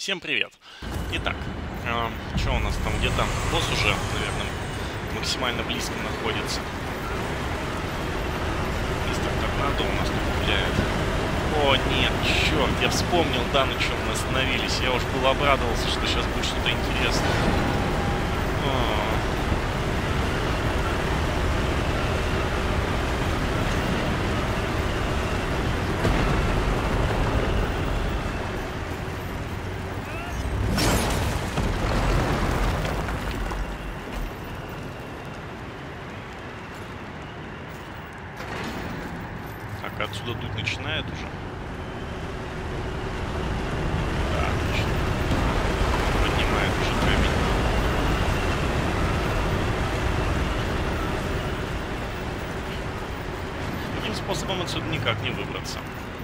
Всем привет! Итак, что у нас там? Где-то босс уже, наверное, максимально близко находится. Мистер Торнадо у нас тут гуляет. О, нет, черт, я вспомнил, да, на чем мы остановились. Я уж был обрадовался, что сейчас будет что-то интересное. Отсюда дуть начинает уже. Да, отлично. Поднимает уже камень. Таким способом отсюда никак не выбраться.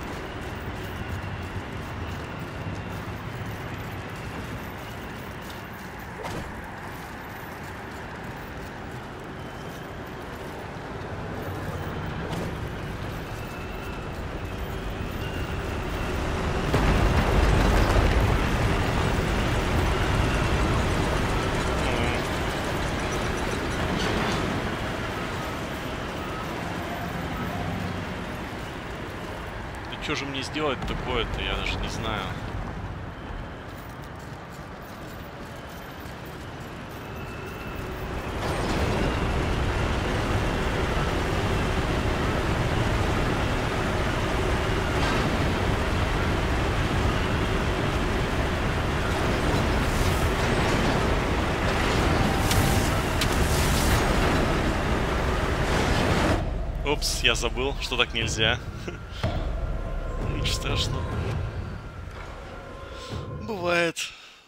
Что же мне сделать такое-то, я даже не знаю. Упс, я забыл, что так нельзя. Ничего страшного. Бывает.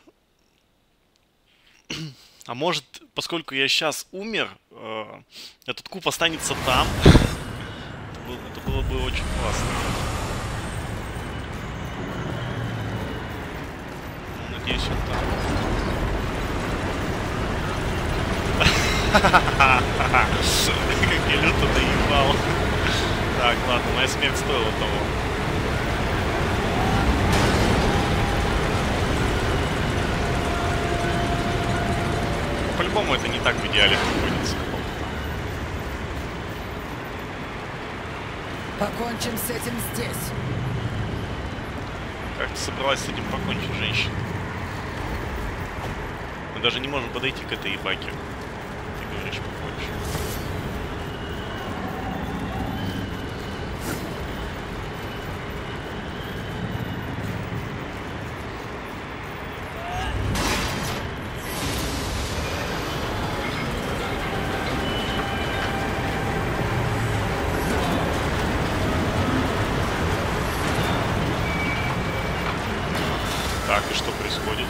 А может, поскольку я сейчас умер, этот куб останется там. Это было бы очень классно. Ну, надеюсь, он там. Как я люто доебал. Так, ладно, моя смерть стоила того. По-любому это не так в идеале находится. Покончим с этим здесь. Как ты собралась с этим покончить, женщина? Мы даже не можем подойти к этой ебаке. Ты говоришь, покончим. Так, и что происходит?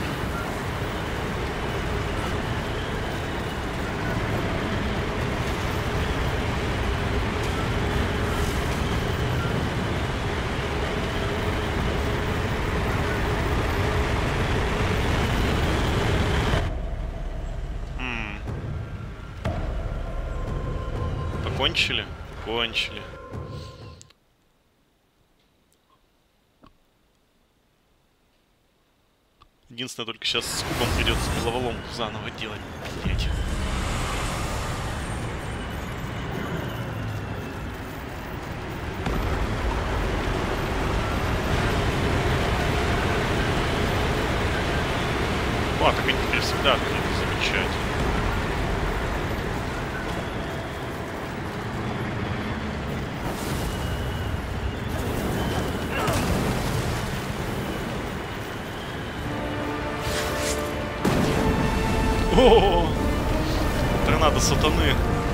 Покончили? Кончили. Единственное, только сейчас с кубом придется головоломку заново делать. Блять. О, так они теперь всегда открыты, замечательно. О, торнадо сатаны.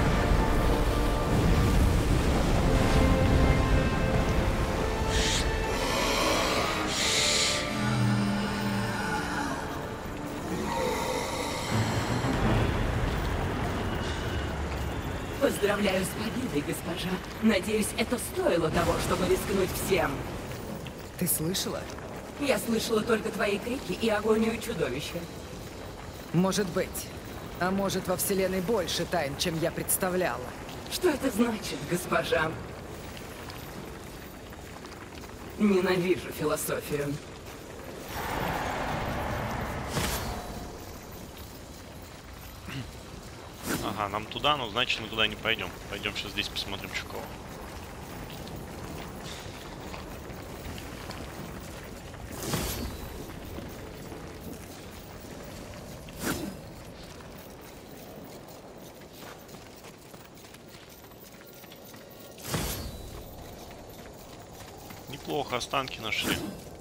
Поздравляю с победой, госпожа. Надеюсь, это стоило того, чтобы рискнуть всем. Ты слышала? Я слышала только твои крики и агонию чудовища. Может быть. А может, во Вселенной больше тайн, чем я представляла. Что это значит, госпожа? Ненавижу философию. Ага, нам туда, но значит мы туда не пойдем. Пойдем сейчас здесь посмотрим, что кого. Неплохо, останки нашли.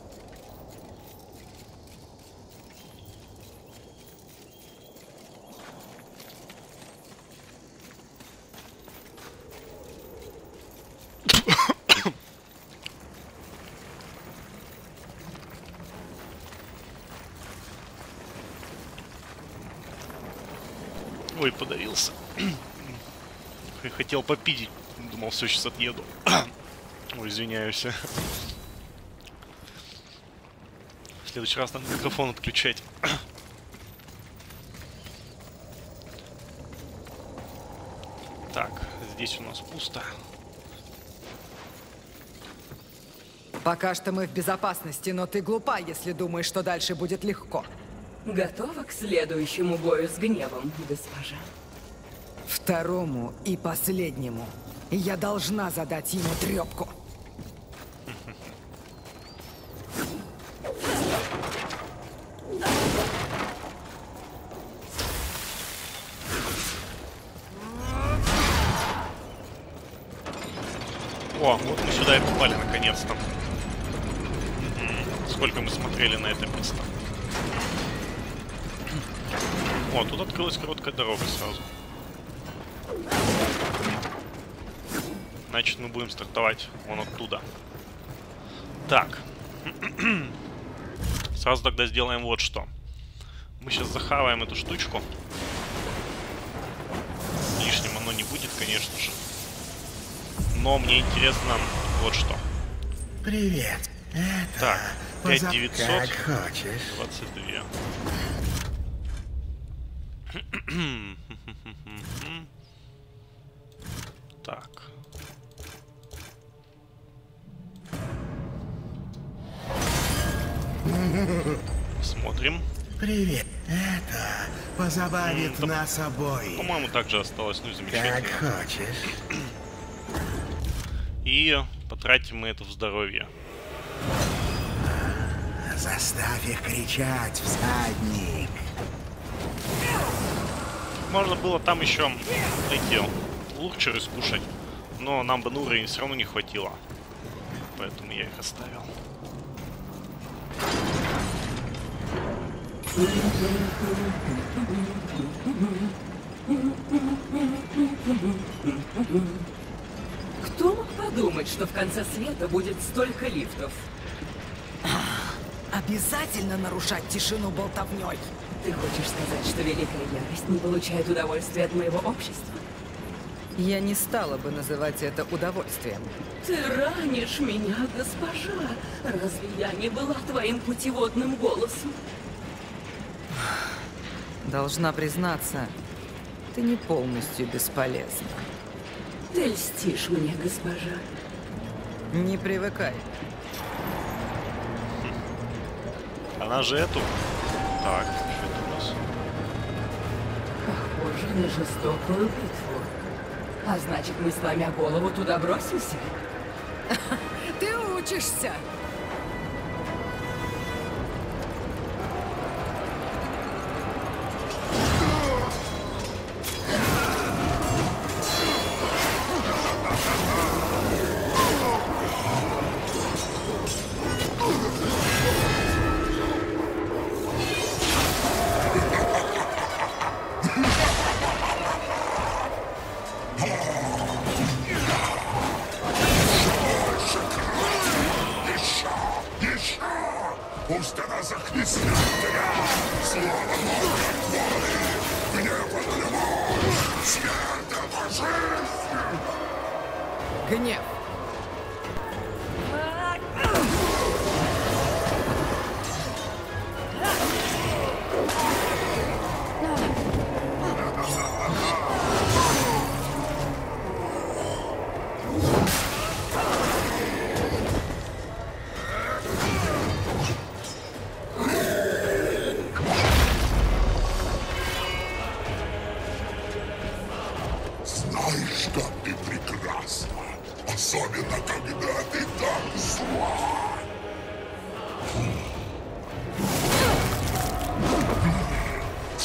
Ой, подавился. Хотел попить. Думал, все, сейчас отъеду. Ой, извиняюсь. В следующий раз надо микрофон отключать. Так, здесь у нас пусто. Пока что мы в безопасности, но ты глупа, если думаешь, что дальше будет легко. Готова к следующему бою с гневом, госпожа? Второму и последнему. Я должна задать ему трепку. О, вот мы сюда и попали наконец-то. Сколько мы смотрели на это место. О, тут открылась короткая дорога сразу. Значит, мы будем стартовать вон оттуда. Так. Сразу тогда сделаем вот что. Мы сейчас захаваем эту штучку. Лишним оно не будет, конечно же. Но мне интересно вот что. Привет. Это Так, 5900. как хочешь. 22. Так. Смотрим. Привет. Это позабавит да, нас обоих. По-моему, также осталось, ну и замечательно. Как хочешь. И потратим мы это в здоровье. Заставь их кричать, всадник. Можно было там еще эти лурчеры скушать, но нам бы на уровень все равно не хватило. Поэтому я их оставил. Кто мог подумать, что в конце света будет столько лифтов? Обязательно нарушать тишину болтовней. Ты хочешь сказать, что Великая Ярость не получает удовольствия от моего общества? Я не стала бы называть это удовольствием. Ты ранишь меня, госпожа. Разве я не была твоим путеводным голосом? Должна признаться, ты не полностью бесполезна. Ты льстишь мне, госпожа. Не привыкай. Она же эту. Так, что это у нас? Похоже на жестокую битву. А значит, мы с вами о голову туда бросимся? Ты учишься! Пусть она захлестнет тебя, словно море твори, гнев от любовь, смерть от жизнь. Гнев.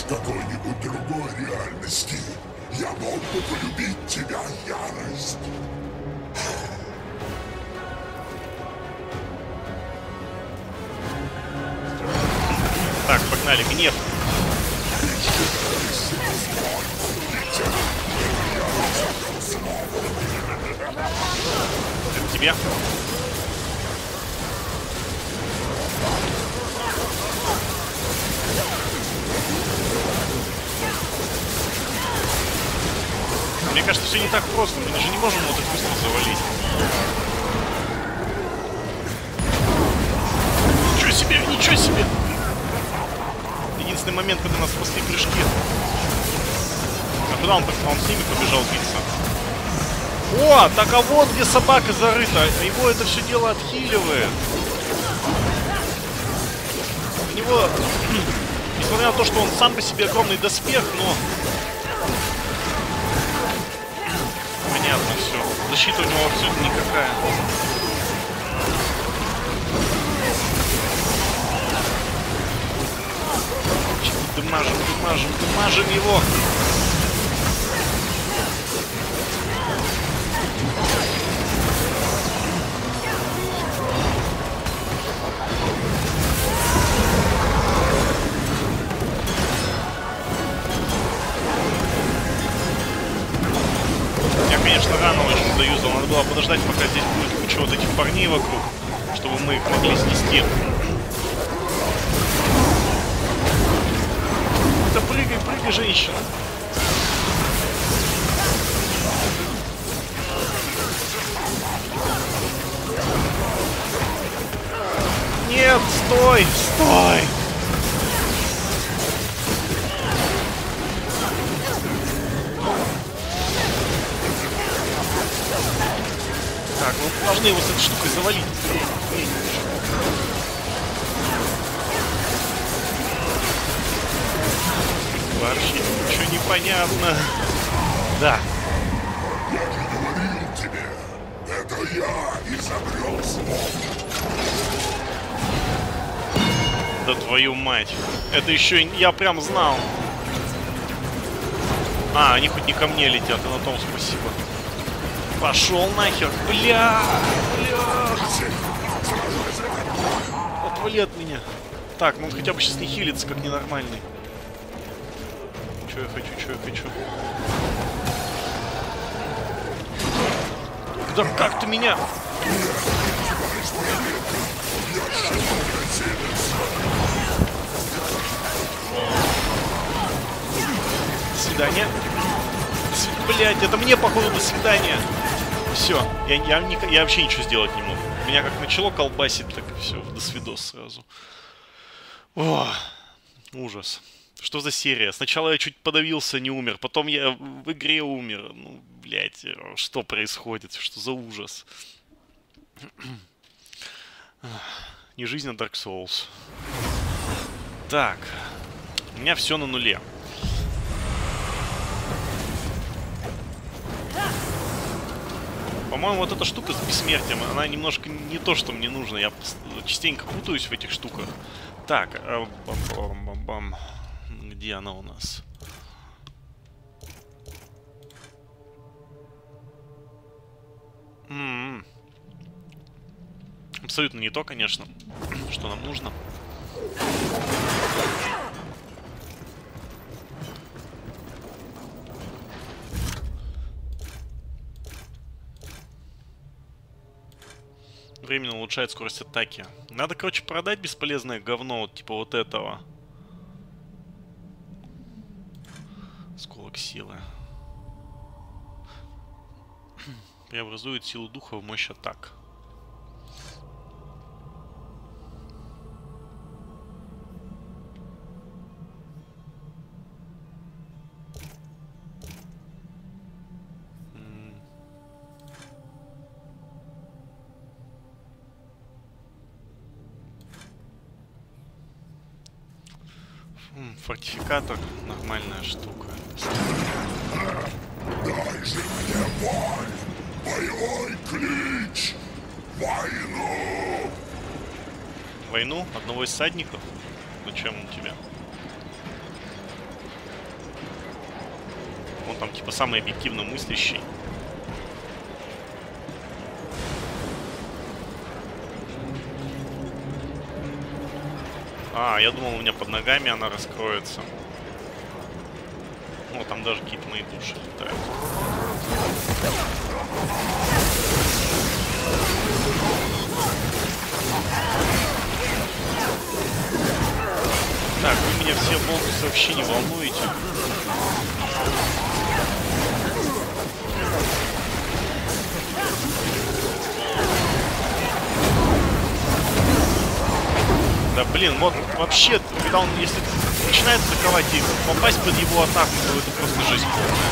В какой-нибудь другой реальности я мог бы полюбить тебя, ярость. Так, погнали, гнев. Это тебе? Мне кажется, все не так просто. Мы же не можем вот так быстро завалить. Ничего себе, ничего себе! Единственный момент, когда нас спасли прыжки. А куда он так? Он с ними побежал биться. О, так а вот где собака зарыта. Его это все дело отхиливает. У него, несмотря на то, что он сам по себе огромный доспех, но... Понятно все. Защита у него абсолютно никакая. Дамажим его. Я, конечно, рано очень заюзал. Надо было подождать, пока здесь будет куча вот этих парней вокруг, чтобы мы их могли снести. Да прыгай, прыгай, женщина. Нет, стой, стой. Так, мы должны его с этой штукой завалить. Вообще ничего не понятно. Да. Я же говорил тебе, это я изобрел слов. Да твою мать. Это еще я прям знал. А, они хоть не ко мне летят, и на том спасибо. Пошел нахер. Бля. Отвали от меня. Так, ну он хотя бы сейчас не хилится, как ненормальный. Что я хочу? Да как ты меня? До свидания. Блять, это мне, походу, до свидания. Все, я вообще ничего сделать не могу. Меня как начало колбасить, так и все, до свидос сразу. О, ужас. Что за серия? Сначала я чуть подавился, не умер. Потом я в игре умер. Ну, блядь, что происходит? Что за ужас? Не жизнь, а Dark Souls. Так. У меня все на нуле. По-моему, вот эта штука с бессмертием, она немножко не то, что мне нужно. Я частенько путаюсь в этих штуках. Так, бам-бам-бам-бам. Где она у нас? Абсолютно не то, конечно, что нам нужно. Временно улучшает скорость атаки. Надо, короче, продать бесполезное говно, вот типа вот этого. Осколок силы. Преобразует силу духа в мощь атак. Фортификатор нормальная штука. Дай же мне боль! Боевой клич! Войну! Войну? Одного из всадников? Зачем он тебе? Он там типа самый объективно мыслящий. А, я думал, у меня под ногами она раскроется. Ну, там даже какие-то мои души летают. Так, вы меня все бонусы вообще не волнуете. Да блин, вот вообще, когда он, если начинает атаковать и попасть под его атаку, то это просто жизнь полная.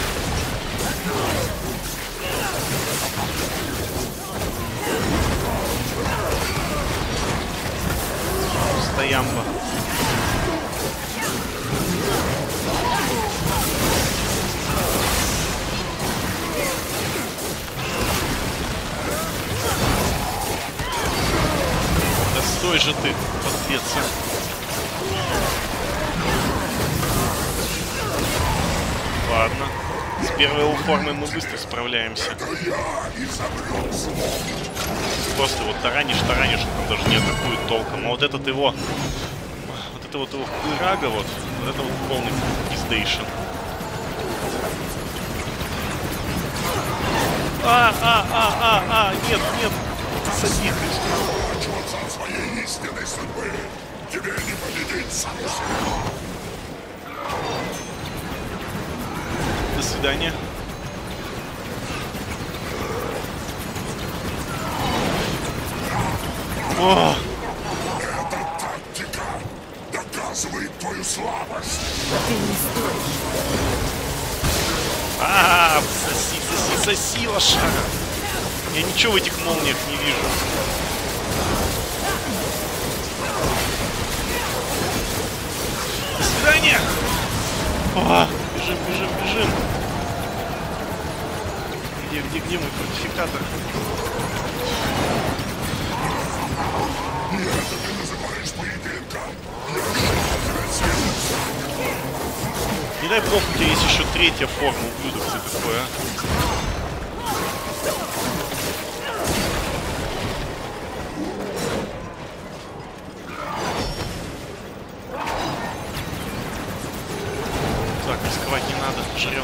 Стоямба. Да стой же ты, подлец. Ладно. С первой его формой мы быстро справляемся. Просто вот таранишь, он даже не атакует толком. А вот этот его... Вот это вот его хуйрага, вот это вот полный пиздейшн. Нет, садись. От своей истинной судьбы тебе не победить Сарусу. До свидания. О! Эта тактика доказывает твою слабость. Ты не стоишь. Соси, лошара. Я ничего в этих молниях не вижу. До свидания. О, бежим. Где мой фортификатор? И это ты называешь поединком? Не дай бог, у тебя есть еще третья форма, ублюдок ты такой, а? Так, рисковать не надо, жрем.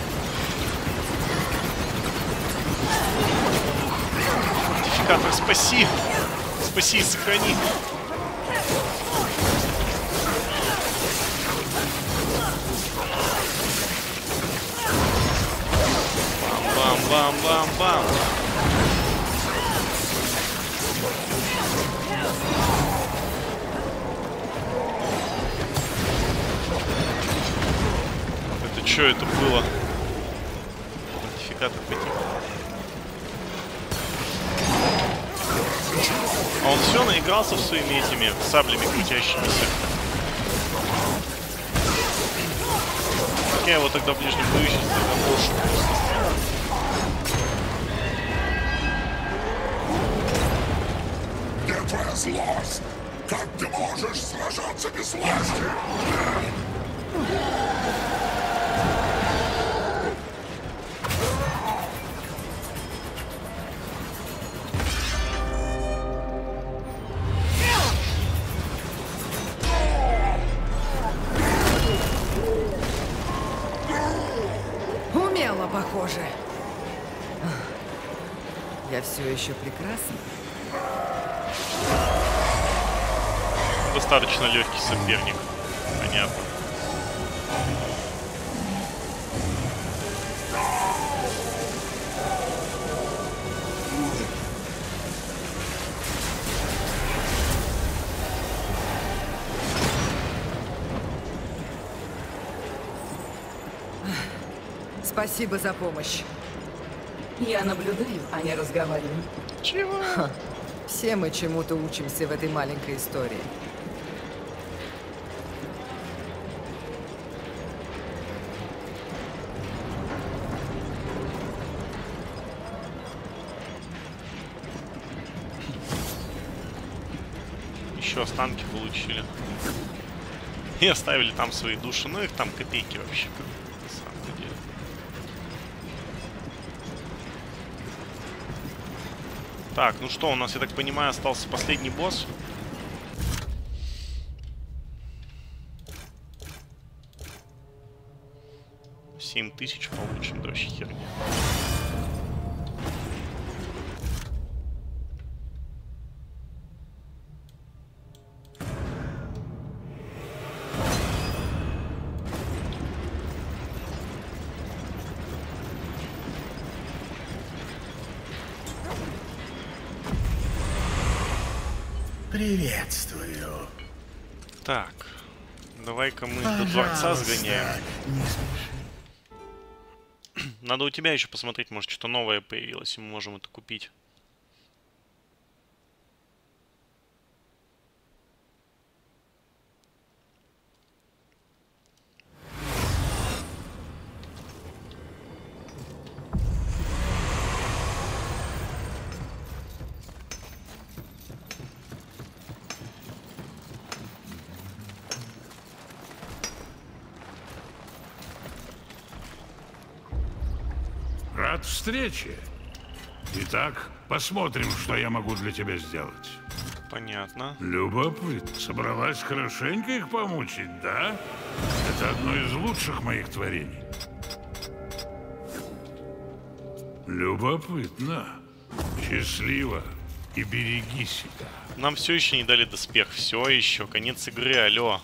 Фортификатор, спаси! Спаси и сохрани! Бам-бам-бам-бам! Это что это было? Фортификатор пойти. А он все наигрался своими этими саблями крутящимися. Как я его тогда в ближнем бою сейчас заброшу просто. Где твоя злость? Как ты можешь сражаться без власти? Умело, похоже. Я все еще прекрасна. Достаточно легкий соперник. Понятно. Спасибо за помощь. Я наблюдаю, а не разговариваю. Чего? Все мы чему-то учимся в этой маленькой истории. Еще останки получили. И оставили там свои души. Ну их там копейки вообще, на самом деле. Так, ну что, у нас, я так понимаю, остался последний босс. $7000 получим, да вообще херня. Приветствую. Так, давай-ка мы до дворца сгоняем. Не спеши. Надо у тебя еще посмотреть, может что-то новое появилось, и мы можем это купить. Рад встрече. Итак, посмотрим, что я могу для тебя сделать. Понятно. Любопытно. Собралась хорошенько их помучить, да? Это одно из лучших моих творений. Любопытно. Счастливо. И береги себя. Нам все еще не дали доспех. Все еще. Конец игры, алло.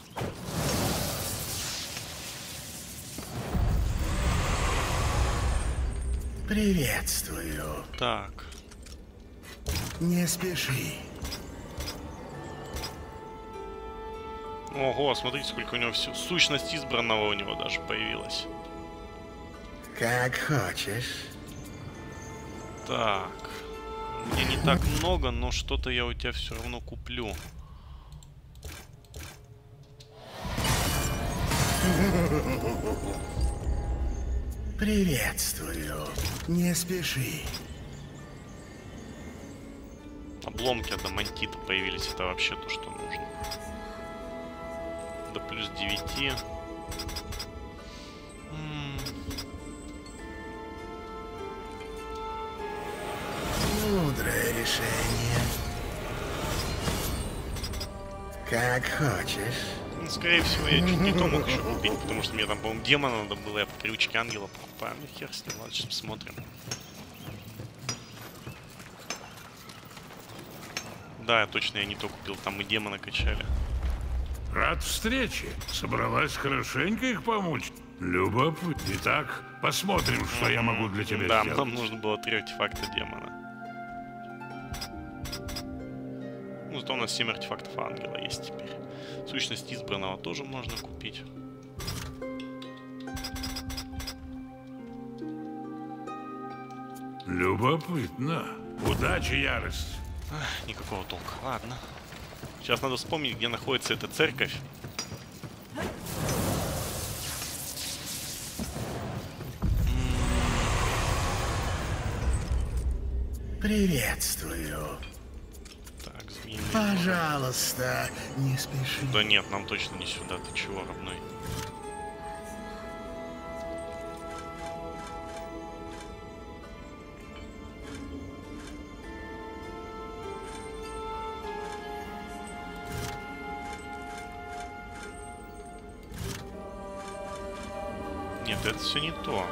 Приветствую. Так. Не спеши. Ого, смотрите, сколько у него все. Сущность избранного у него даже появилась. Как хочешь. Так. Мне не так много, но что-то я у тебя все равно куплю. Приветствую. Не спеши. Обломки адамантита появились. Это вообще то, что нужно. До плюс 9. Мудрое решение. Как хочешь. Ну, скорее всего, я чуть не то мог еще купить, потому что мне там, по-моему, демона надо было, я по привычке ангела покупаю. Ну, хер с ним, ладно, сейчас посмотрим. Да, точно, я не то купил, там мы демона качали. Рад встрече. Собралась хорошенько их помучить. Любопытно. Итак, посмотрим, что я могу для тебя Да, сделать. нам нужно было 3 артефакта демона. Ну, зато у нас 7 артефактов ангела есть теперь. Сущность избранного тоже можно купить. Любопытно. Удачи, ярость. Ах, никакого толка. Ладно. Сейчас надо вспомнить, где находится эта церковь. Приветствую. Так, змеиный. Пожалуйста, не спеши. Да нет, нам точно не сюда. Ты чего, родной? Нет, это все не то.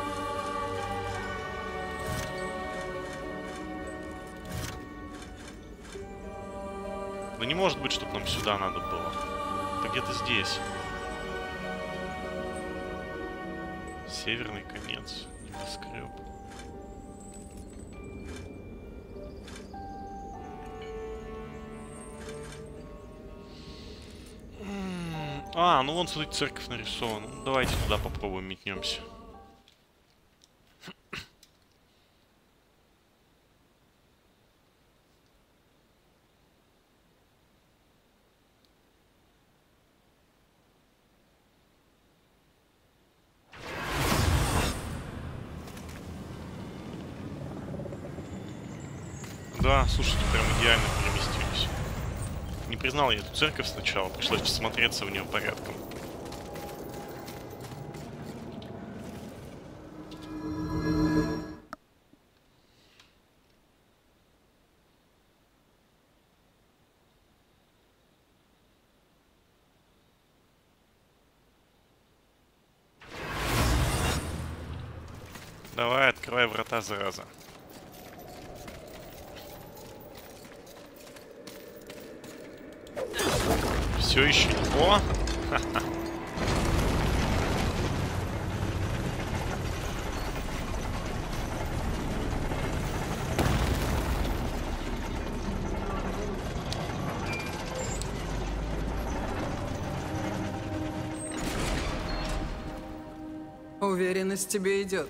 Ну не может быть, чтобы нам сюда надо было. Это где-то здесь. Северный конец. Небоскреб. А, ну вон, смотрите, церковь нарисована. Ну, давайте туда попробуем метнемся. Да, слушайте, прям идеально переместились. Не признал я эту церковь сначала, пришлось посмотреться в нее порядком. Давай, открывай врата, зараза. Все еще не... О! Ха-ха. Уверенность тебе идет.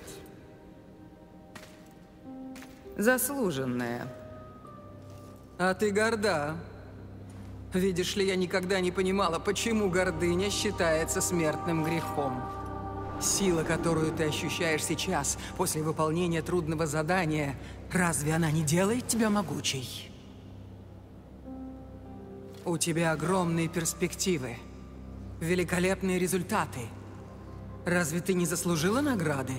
Заслуженная. А ты горда. Видишь ли, я никогда не понимала, почему гордыня считается смертным грехом. Сила, которую ты ощущаешь сейчас, после выполнения трудного задания, разве она не делает тебя могучей? У тебя огромные перспективы, великолепные результаты. Разве ты не заслужила награды?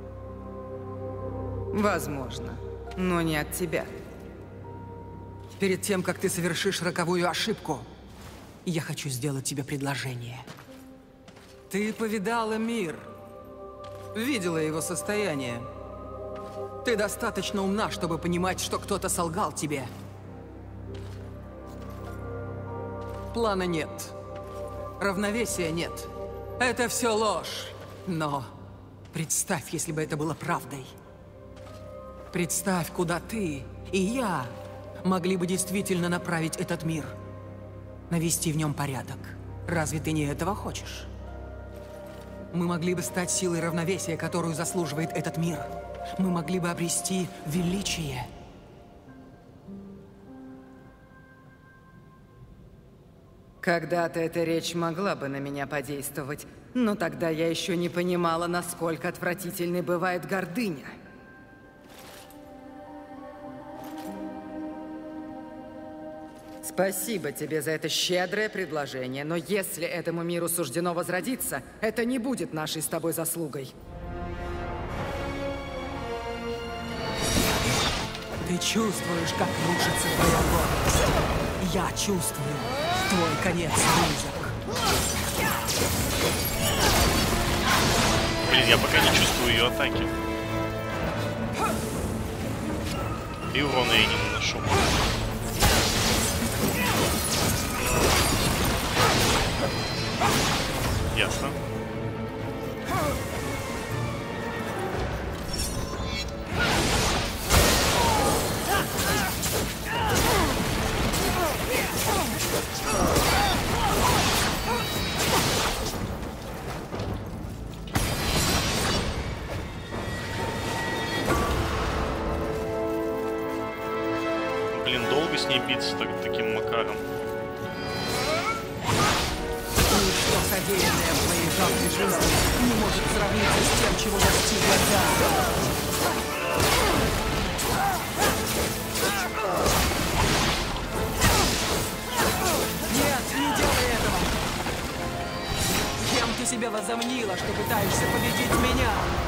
Возможно, но не от тебя. Перед тем, как ты совершишь роковую ошибку, я хочу сделать тебе предложение. Ты повидала мир, видела его состояние. Ты достаточно умна, чтобы понимать, что кто-то солгал тебе. Плана нет. Равновесия нет. Это все ложь. Но представь, если бы это было правдой. Представь, куда ты и я могли бы действительно направить этот мир. Навести в нем порядок. Разве ты не этого хочешь? Мы могли бы стать силой равновесия, которую заслуживает этот мир. Мы могли бы обрести величие. Когда-то эта речь могла бы на меня подействовать, но тогда я еще не понимала, насколько отвратительной бывает гордыня. Спасибо тебе за это щедрое предложение, но если этому миру суждено возродиться, это не будет нашей с тобой заслугой. Ты чувствуешь, как рушится твоя гордость. Я чувствую. Твой конец близок. Блин, я пока не чувствую ее атаки. И урона я не наношу. Ясно. Блин, долго с ней биться таким макаром. Ничто, содеянное в твоей жалкой жизни, не может сравниться с тем, чего достигла я. Нет, не делай этого! Кем ты себя возомнила, что пытаешься победить меня?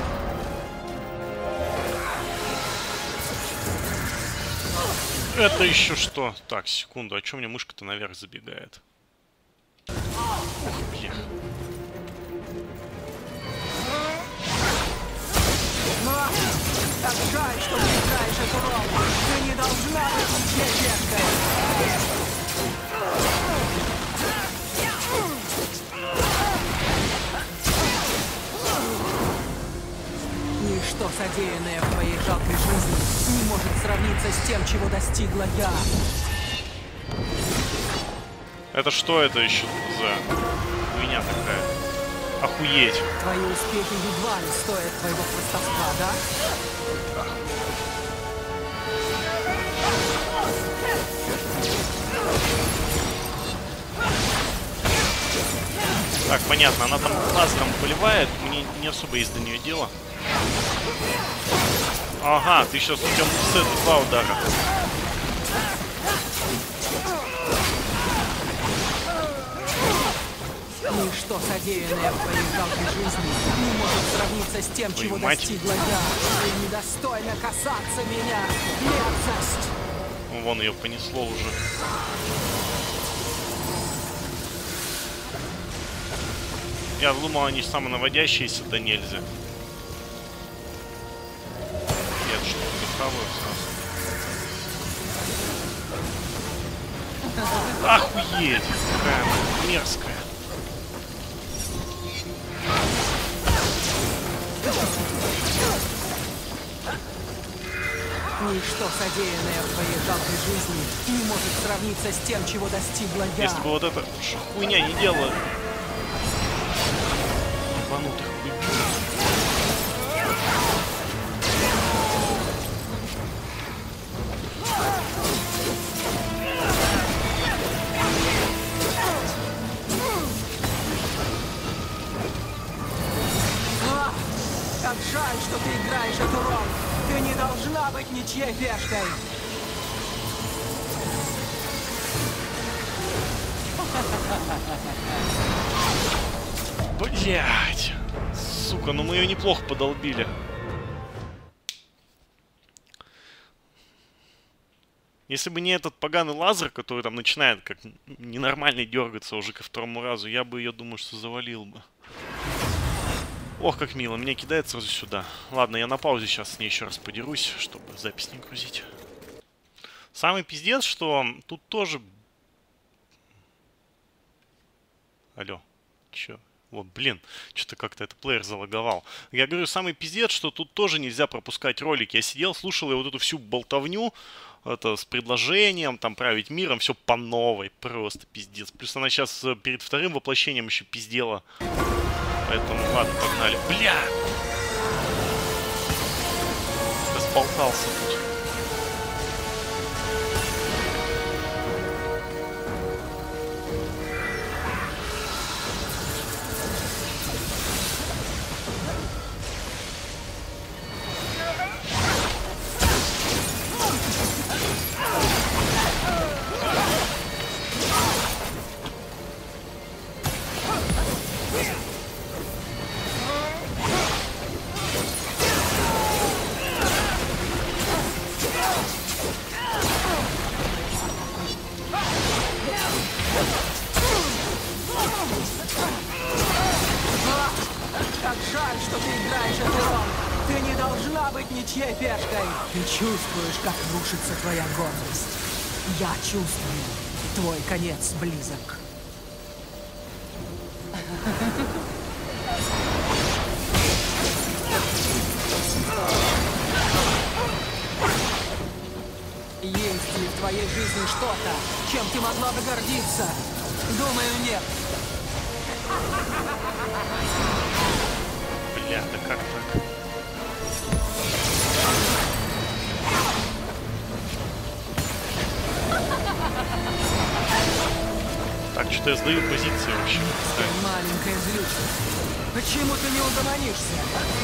Это еще что? Так, секунду, а чё мне мышка-то наверх забегает? Ох, блин. Так жаль, что ты играешь эту роль. Ты не должна быть здесь, детка. Ничто, содеянное в твоей жалкой жизни, не может сравниться с тем, чего достигла я. Это что это еще за хуйня такая? Охуеть. Твои успехи едва ли стоят твоего хвостовства, да? Так, понятно, она там лазером поливает, мне не особо есть до нее дело. Ага, ты сейчас у тебя мувсет 2 удара. Ничто, содеянное в твоей жалкой жизни, не может сравниться с тем, чего достигла я. Ты недостойна касаться меня. Мерзость! Вон ее понесло уже. Я думал, они самонаводящиеся, да нельзя. Охуеть! Какая она мерзкая. Ничто, содеянное в твоей жалкой жизни, не может сравниться с тем, чего достигла я. Если бы вот эта хуйня не делала... Ебанутых убил. Как жаль, что ты играешь эту роль. Ты не должна быть ничьей пешкой. Блять! Сука, ну мы ее неплохо подолбили. Если бы не этот поганый лазер, который там начинает как ненормальный дергаться уже ко второму разу, я бы ее, думаю, что завалил бы. Ох, как мило, меня кидает сразу сюда. Ладно, я на паузе сейчас с ней еще раз подерусь, чтобы запись не грузить. Самый пиздец, что тут тоже... Алло, чё? Вот, блин, что-то как-то этот плеер залаговал. Я говорю, самый пиздец, что тут тоже нельзя пропускать ролики. Я сидел, слушал и вот эту всю болтовню, это с предложением, там, править миром, все по новой, просто пиздец. Плюс она сейчас перед вторым воплощением еще пиздела. Поэтому, ладно, погнали. Бля! Разболтался тут. Как жаль, что ты играешь эту роль. Ты не должна быть ничьей пешкой. Ты чувствуешь, как рушится твоя гордость. Я чувствую. Твой конец близок. Есть ли в твоей жизни что-то, чем ты могла бы гордиться? Думаю, нет. Бля, да как так? Так, что-то я сдаю позиции вообще. Маленькая злючка. Почему ты не угомонишься?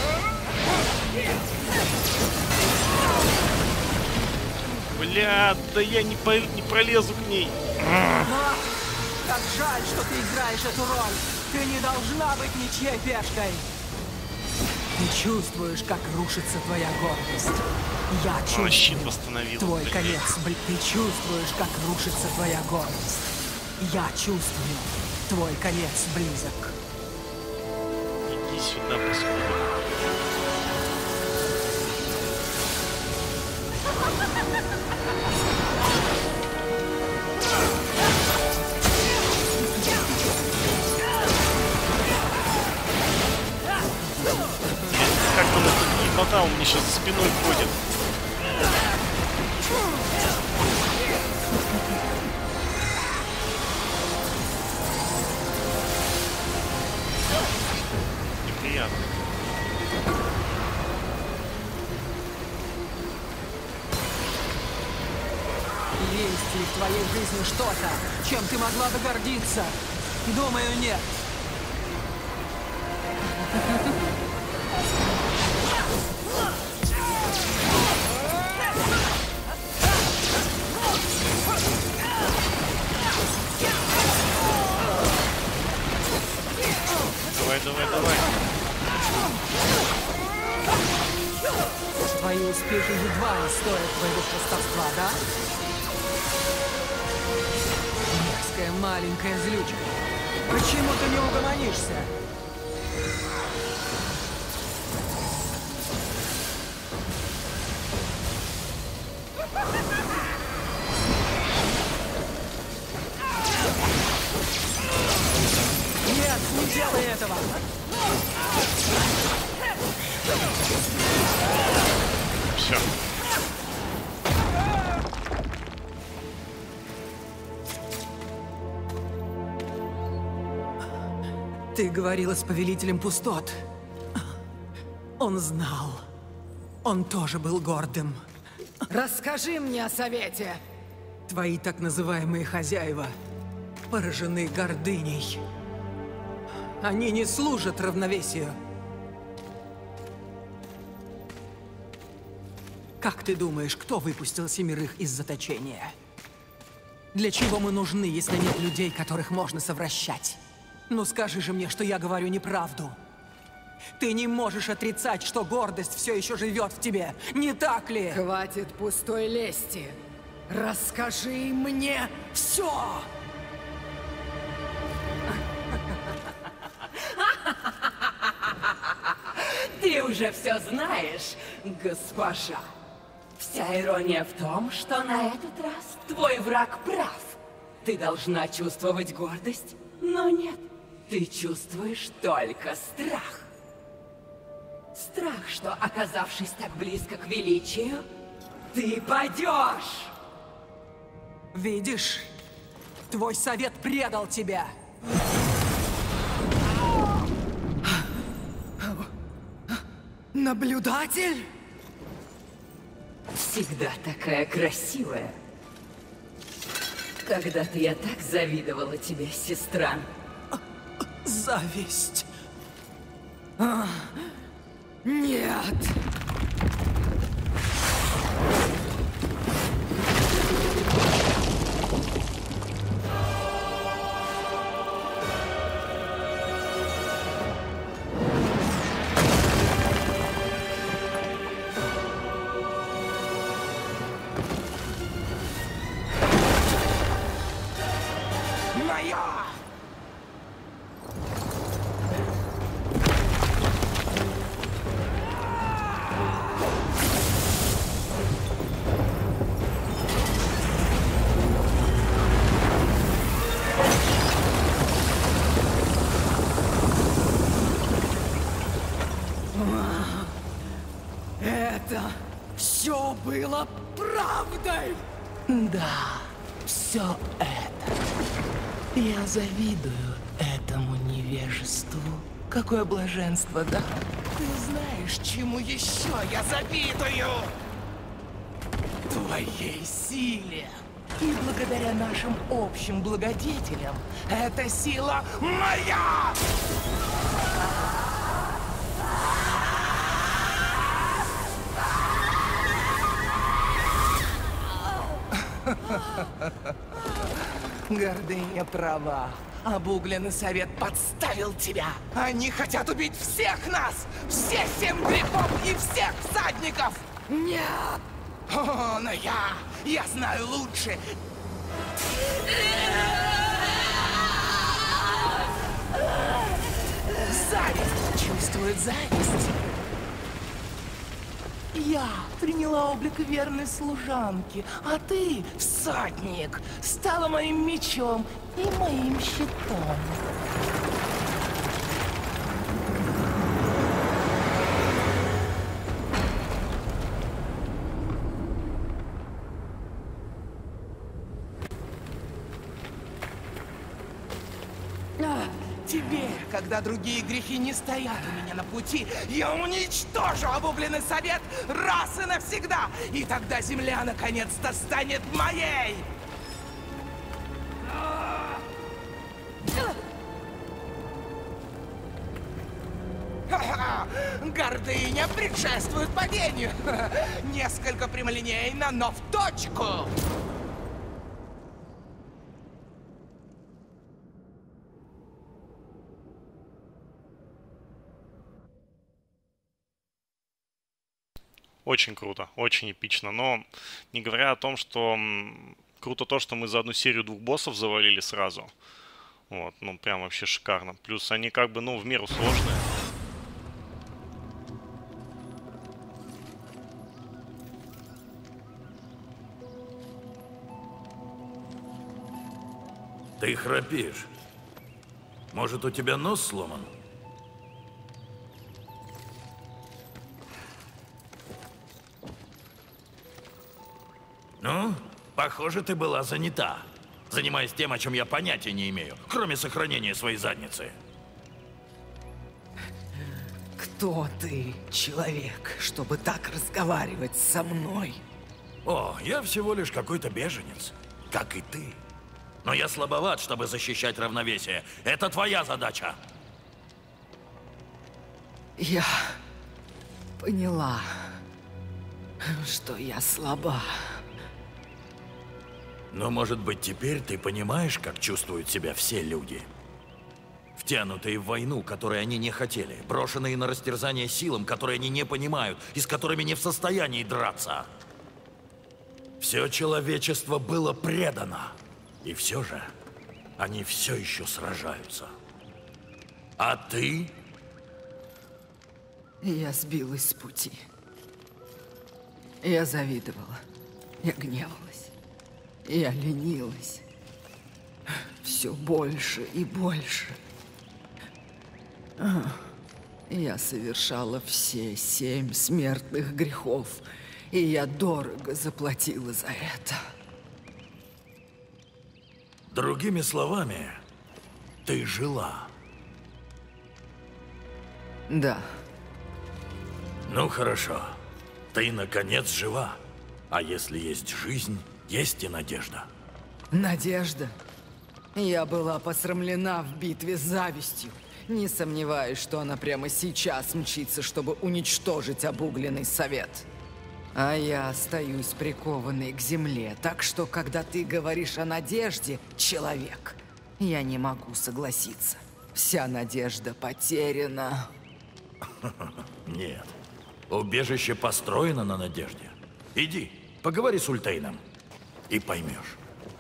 Бля, да я не пролезу к ней. Но, как жаль, что ты играешь эту роль. Ты не должна быть ничьей пешкой. Ты чувствуешь, как рушится твоя гордость. Я чувствую. Щит восстановил. Твой блин. конец, ты чувствуешь, как рушится твоя гордость. Я чувствую. Твой конец близок. Иди сюда, паскуда. Как он это не мотал, мне сейчас за спиной ходит. Неприятно. Есть ли в твоей жизни что-то, чем ты могла бы гордиться? Думаю, нет. Давай. Твои успехи едва ли стоят твоего хвастовства, да? Мерзкая маленькая злючка. Почему ты не угомонишься? Не делай этого! Все. Ты говорила с повелителем пустот. Он знал. Он тоже был гордым. Расскажи мне о совете. Твои так называемые хозяева поражены гордыней. Они не служат равновесию. Как ты думаешь, кто выпустил 7 из заточения? Для чего мы нужны, если нет людей, которых можно совращать? Ну скажи же мне, что я говорю неправду. Ты не можешь отрицать, что гордость все еще живет в тебе, не так ли? Хватит пустой лести. Расскажи мне все. Ты уже все знаешь, госпожа. Вся ирония в том, что на этот раз твой враг прав. Ты должна чувствовать гордость, но нет. Ты чувствуешь только страх. Страх, что, оказавшись так близко к величию, ты падешь. Видишь? Твой совет предал тебя. Наблюдатель? Всегда такая красивая. Когда-то я так завидовала тебе, сестра. Зависть. Нет. Это все было правдой! Да, все это. Я завидую этому невежеству. Какое блаженство, да? Ты знаешь, чему еще я завидую? Твоей силе. И благодаря нашим общим благодетелям, эта сила моя! Гордыня права. Обугленный совет подставил тебя. Они хотят убить всех нас! Все 7 грехов и всех всадников! Нет! О, но я знаю лучше. Зависть чувствует зависть. Я приняла облик верной служанки, а ты, всадник, стала моим мечом и моим щитом. Теперь, когда другие грехи не стоят у меня на пути, я уничтожу обугленный совет раз и навсегда. И тогда земля наконец-то станет моей. Ха-ха! Гордыня предшествует падению. Несколько прямолинейно, но в точку. Очень круто, очень эпично. Но не говоря о том, что круто то, что мы за одну серию 2 боссов завалили сразу. Вот, ну прям вообще шикарно. Плюс они как бы, ну, в меру сложные. Ты храпишь. Может, у тебя нос сломан? Ну, похоже, ты была занята, занимаясь тем, о чем я понятия не имею, кроме сохранения своей задницы. Кто ты, человек, чтобы так разговаривать со мной? О, я всего лишь какой-то беженец, как и ты. Но я слабоват, чтобы защищать равновесие. Это твоя задача. Я поняла, что я слаба. Но, может быть, теперь ты понимаешь, как чувствуют себя все люди? Втянутые в войну, которой они не хотели, брошенные на растерзание силам, которые они не понимают и с которыми не в состоянии драться. Все человечество было предано. И все же, они все еще сражаются. А ты? Я сбилась с пути. Я завидовала. Я гневалась. Я ленилась. Все больше и больше. Я совершала все 7 смертных грехов, и я дорого заплатила за это. Другими словами, ты жила. Да. Ну хорошо. Ты, наконец, жива. А если есть жизнь, есть и надежда. Надежда? Я была посрамлена в битве с завистью. Не сомневаюсь, что она прямо сейчас мчится, чтобы уничтожить обугленный совет. А я остаюсь прикованной к земле, так что, когда ты говоришь о надежде, человек, я не могу согласиться. Вся надежда потеряна. Нет. Убежище построено на надежде. Иди, поговори с Ультейном, и поймешь.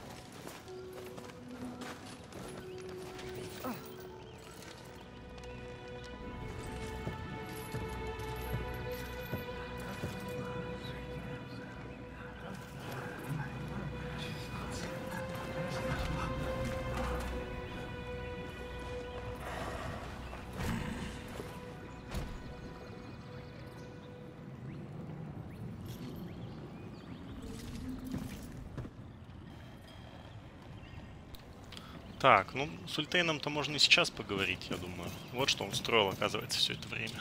Так, ну, с Ультейном-то можно и сейчас поговорить, я думаю. Вот что он строил, оказывается, все это время.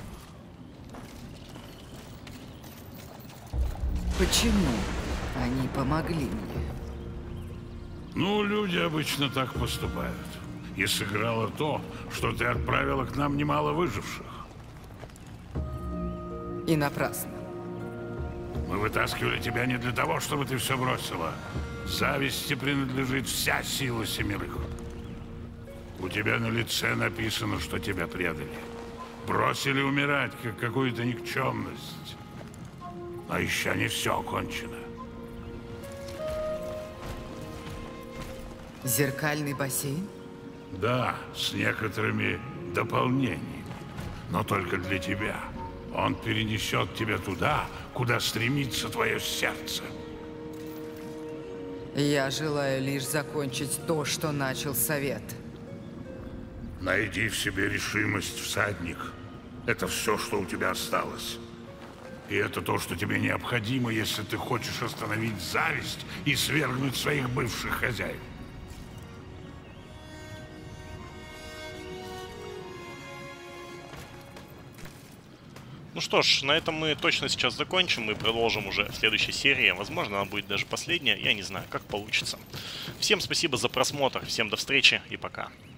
Почему они помогли мне? Ну, люди обычно так поступают. И сыграло то, что ты отправила к нам немало выживших. И напрасно. Мы вытаскивали тебя не для того, чтобы ты все бросила. Зависти принадлежит вся сила 7. У тебя на лице написано, что тебя предали. Бросили умирать, как какую-то никчемность. А еще не все кончено. Зеркальный бассейн? Да, с некоторыми дополнениями. Но только для тебя. Он перенесет тебя туда, куда стремится твое сердце. Я желаю лишь закончить то, что начал Совет. Найди в себе решимость, всадник. Это все, что у тебя осталось. И это то, что тебе необходимо, если ты хочешь остановить зависть и свергнуть своих бывших хозяев. Ну что ж, на этом мы точно сейчас закончим и продолжим уже в следующей серии. Возможно, она будет даже последняя, я не знаю, как получится. Всем спасибо за просмотр, всем до встречи и пока.